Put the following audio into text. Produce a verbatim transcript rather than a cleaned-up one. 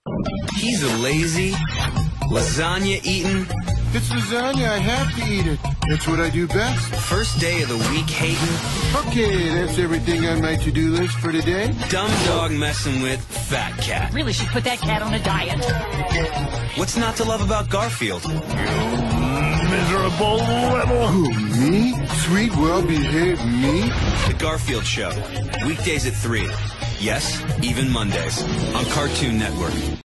He's a lazy, lasagna-eating. It's lasagna. I have to eat it. That's what I do best. First day of the week hating. Okay, that's everything on my to-do list for today. Dumb dog messing with fat cat. Really should put that cat on a diet. What's not to love about Garfield? Miserable rebel. Who, me? Sweet, well-behaved me? The Garfield Show. Weekdays at three. Yes, even Mondays. On Cartoon Network.